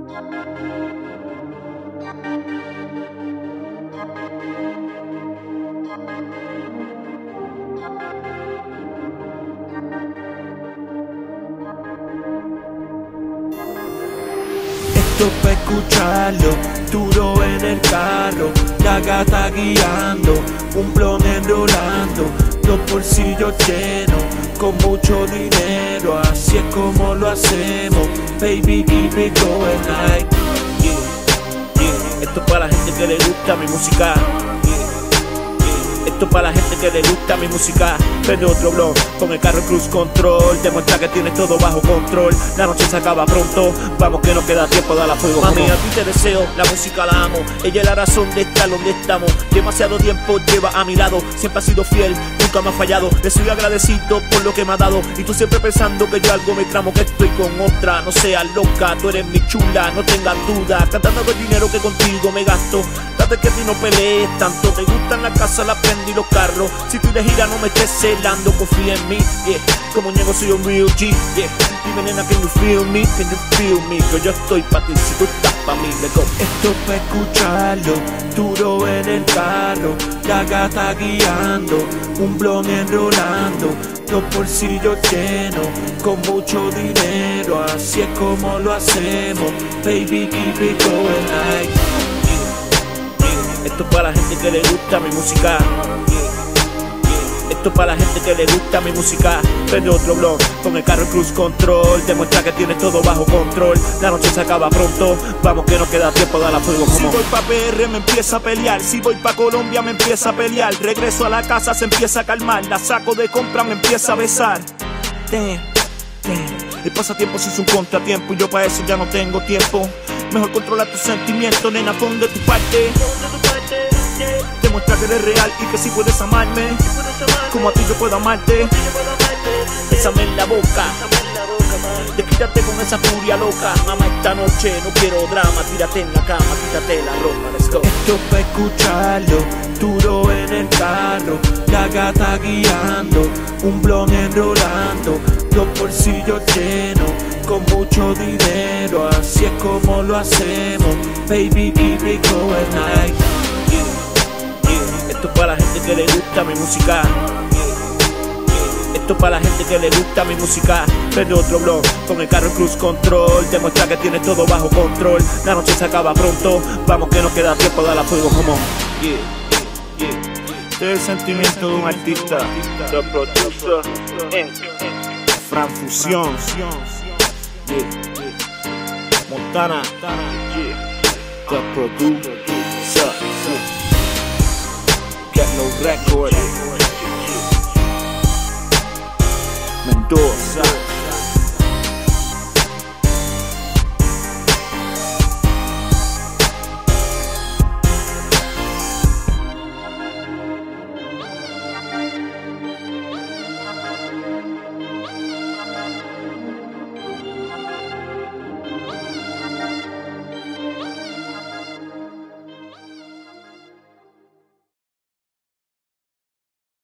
Esto pa' escucharlo, duro en el carro, la gata guiando, un blon enrolando, los bolsillos llenos, con mucho dinero, así es como lo hacemos, baby keep it going like, Esto es para la gente que le gusta mi música, Esto es para la gente que le gusta mi música. Prende otro blog, con el carro cruise control, demuestra que tienes todo bajo control. La noche se acaba pronto, vamos que no queda tiempo, dale a fuego. Mami, a ti te deseo, la música la amo. Ella es la razón de estar donde estamos. Demasiado tiempo lleva a mi lado, siempre ha sido fiel, nunca me ha fallado. Le soy agradecido por lo que me ha dado. Y tú siempre pensando que yo algo me tramo, que estoy con otra. No seas loca, tú eres mi chula, no tengas duda. Cantando el dinero que contigo me gasto. Trata que a ti no pelees tanto. Te gustan la casa, la prenda y los carros. Si tú de gira no me estés celando, confía en mí, Como niego soy un real G, Dime nena, can you feel me? Can you feel me? Que yo estoy pa' ti, si tú estás pa' mí, let's go. Esto pa' escucharlo, duro en el carro, la gata guiando, un blon enrolando, los bolsillos llenos, con mucho dinero, así es como lo hacemos, baby keep it going like, Esto es para la gente que le gusta mi música, Esto es para la gente que le gusta mi música. Prende otro blog, con el carro cruise control, demuestra que tienes todo bajo control. La noche se acaba pronto, vamos que no queda tiempo, dale a fuego. Si voy pa' PR me empieza a pelear, si voy pa' Colombia me empieza a pelear. Regreso a la casa se empieza a calmar, la saco de compra me empieza a besar. Damn. El pasatiempo se hizo un contratiempo y yo pa' eso ya no tengo tiempo. Mejor controla tus sentimientos, nena, pon de tu parte. Demuestra que eres real y que si puedes amarme, como a ti yo puedo amarte. Bésame en la boca, desquítate con esa furia loca. Mamá, esta noche no quiero drama, tírate en la cama, quítate la ropa, let's go. Esto pa' escucharlo, duro en el carro, la gata guiando, un blon enrolando, los bolsillos llenos, con mucho dinero, así es como lo hacemos, baby keep it going like, Esto es para la gente que le gusta mi música, Esto es para la gente que le gusta mi música. Prende otro blog, con el carro cruise control, demuestra que tienes todo bajo control. La noche se acaba pronto, vamos que no queda tiempo, dale a fuego, como Este es el sentimiento de un artista, The Producer Inc. Fran Fusión, Montana, The Producer, Get No Record, Mendoza.